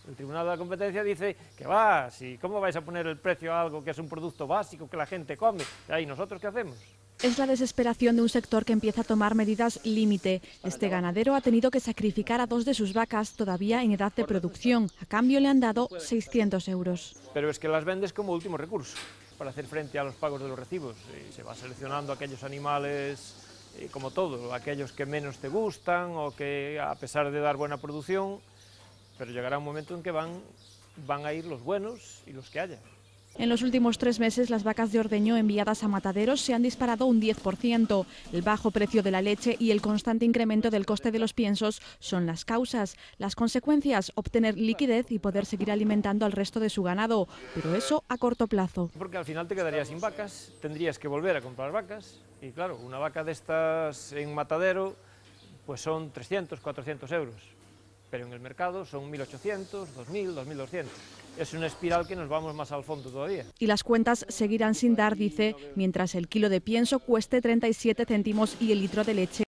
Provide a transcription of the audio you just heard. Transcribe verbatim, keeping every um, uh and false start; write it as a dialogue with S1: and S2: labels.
S1: El Tribunal de la Competencia dice que va, si, ¿cómo vais a poner el precio a algo que es un producto básico que la gente come? ¿Y nosotros qué hacemos?
S2: Es la desesperación de un sector que empieza a tomar medidas límite. Este ganadero ha tenido que sacrificar a dos de sus vacas todavía en edad de producción. A cambio le han dado seiscientos euros.
S1: Pero es que las vendes como último recurso para hacer frente a los pagos de los recibos. Y se va seleccionando aquellos animales, eh, como todo, aquellos que menos te gustan o que a pesar de dar buena producción, pero llegará un momento en que van, van a ir los buenos y los que haya.
S2: En los últimos tres meses, las vacas de ordeño enviadas a mataderos se han disparado un diez por ciento. El bajo precio de la leche y el constante incremento del coste de los piensos son las causas. Las consecuencias, obtener liquidez y poder seguir alimentando al resto de su ganado, pero eso a corto plazo.
S1: Porque al final te quedarías sin vacas, tendrías que volver a comprar vacas y claro, una vaca de estas en matadero pues son trescientos, cuatrocientos euros. Pero en el mercado son mil ochocientos, dos mil, dos mil doscientos. Es una espiral que nos vamos más al fondo todavía.
S2: Y las cuentas seguirán sin dar, dice, mientras el kilo de pienso cueste treinta y siete céntimos y el litro de leche